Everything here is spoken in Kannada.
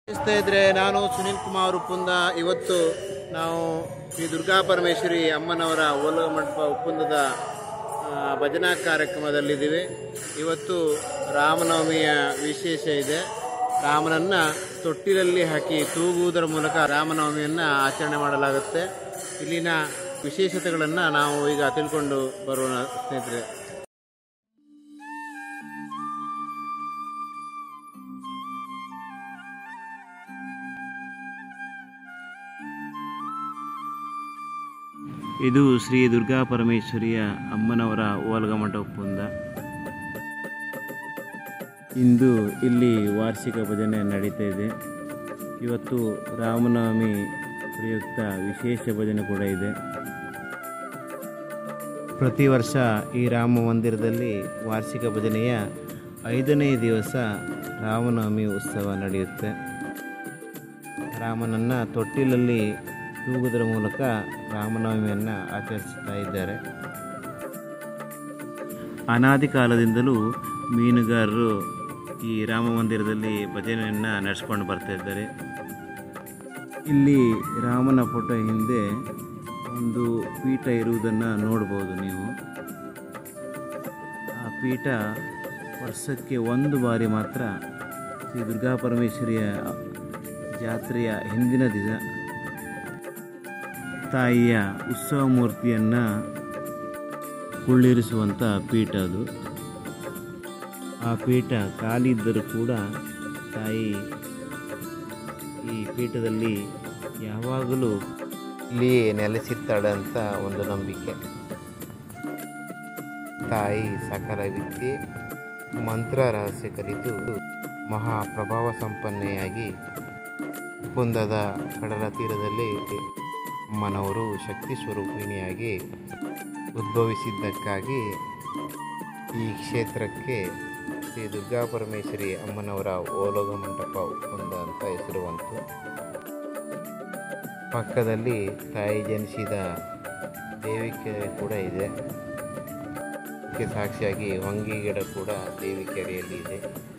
ಸ್ನೇಹಿತರೆ, ನಾನು ಸುನಿಲ್ ಕುಮಾರ್ ಉಪ್ಪುಂದ. ಇವತ್ತು ನಾವು ಶ್ರೀ ದುರ್ಗಾ ಪರಮೇಶ್ವರಿ ಅಮ್ಮನವರ ಓಲಗ ಮಂಟಪ ಉಪ್ಪುಂದದ ಭಜನಾ ಕಾರ್ಯಕ್ರಮದಲ್ಲಿದ್ದೀವಿ. ಇವತ್ತು ರಾಮನವಮಿಯ ವಿಶೇಷ ಇದೆ. ರಾಮನನ್ನು ತೊಟ್ಟಿಲಲ್ಲಿ ಹಾಕಿ ತೂಗುವುದರ ಮೂಲಕ ರಾಮನವಮಿಯನ್ನು ಆಚರಣೆ ಮಾಡಲಾಗುತ್ತೆ. ಇಲ್ಲಿನ ವಿಶೇಷತೆಗಳನ್ನು ನಾವು ಈಗ ತಿಳ್ಕೊಂಡು ಬರೋಣ ಸ್ನೇಹಿತರೆ. ಇದು ಶ್ರೀ ದುರ್ಗಾ ಪರಮೇಶ್ವರಿಯ ಅಮ್ಮನವರ ಓಲಗ ಮಂಟಪದಿಂದ. ಇಂದು ಇಲ್ಲಿ ವಾರ್ಷಿಕ ಭಜನೆ ನಡೀತಾ ಇದೆ. ಇವತ್ತು ರಾಮನವಮಿ ಪ್ರಯುಕ್ತ ವಿಶೇಷ ಭಜನೆ ಕೂಡ ಇದೆ. ಪ್ರತಿ ವರ್ಷ ಈ ರಾಮ ಮಂದಿರದಲ್ಲಿ ವಾರ್ಷಿಕ ಭಜನೆಯ 5ನೇ ದಿವಸ ರಾಮನವಮಿ ಉತ್ಸವ ನಡೆಯುತ್ತೆ. ರಾಮನನ್ನು ತೊಟ್ಟಿಲಲ್ಲಿ ತೂಗುವುದರ ಮೂಲಕ ರಾಮನವಮಿಯನ್ನು ಆಚರಿಸ್ತಾ ಇದ್ದಾರೆ. ಅನಾದಿ ಕಾಲದಿಂದಲೂ ಮೀನುಗಾರರು ಈ ರಾಮ ಮಂದಿರದಲ್ಲಿ ಭಜನೆಯನ್ನು ನಡೆಸ್ಕೊಂಡು ಬರ್ತಾ ಇದ್ದಾರೆ. ಇಲ್ಲಿ ರಾಮನ ಫೋಟೋ ಹಿಂದೆ ಒಂದು ಪೀಠ ಇರುವುದನ್ನು ನೋಡ್ಬೋದು ನೀವು. ಆ ಪೀಠ ವರ್ಷಕ್ಕೆ ಒಂದು ಬಾರಿ ಮಾತ್ರ ಶ್ರೀ ದುರ್ಗಾ ಪರಮೇಶ್ವರಿಯ ಜಾತ್ರೆಯ ಹಿಂದಿನ ದಿನ ತಾಯಿಯ ಉತ್ಸವ ಮೂರ್ತಿಯನ್ನು ಕುಳ್ಳಿರಿಸುವಂಥ ಪೀಠ ಅದು. ಆ ಪೀಠ ಖಾಲಿ ಇದ್ದರೂ ಕೂಡ ತಾಯಿ ಈ ಪೀಠದಲ್ಲಿ ಯಾವಾಗಲೂ ಇಲ್ಲಿಯೇ ನೆಲೆಸಿರ್ತಾಳೆ ಅಂತ ಒಂದು ನಂಬಿಕೆ. ತಾಯಿ ಸಕಲ ವಿದ್ಯೆ ಮಂತ್ರ ರಹಸ್ಯ ಕಲಿತು ಮಹಾಪ್ರಭಾವ ಸಂಪನ್ನೆಯಾಗಿ ಉಪ್ಪುಂದದ ಕಡಲ ತೀರದಲ್ಲಿ ಅಮ್ಮನವರು ಶಕ್ತಿ ಸ್ವರೂಪಿಣಿಯಾಗಿ ಉದ್ಭವಿಸಿದ್ದಕ್ಕಾಗಿ ಈ ಕ್ಷೇತ್ರಕ್ಕೆ ಶ್ರೀ ದುರ್ಗಾ ಪರಮೇಶ್ವರಿ ಅಮ್ಮನವರ ಓಲಗ ಮಂಟಪ ಉಪ್ಪುಂದ ಅಂತ ಹೆಸರು ಬಂತು. ಪಕ್ಕದಲ್ಲಿ ತಾಯಿ ಜನಿಸಿದ ದೇವಿಕೆರೆ ಕೂಡ ಇದೆ. ಸಾಕ್ಷಿಯಾಗಿ ಹೊಂಗಿ ಗಿಡ ಕೂಡ ದೇವಿಕೆರೆಯಲ್ಲಿ ಇದೆ.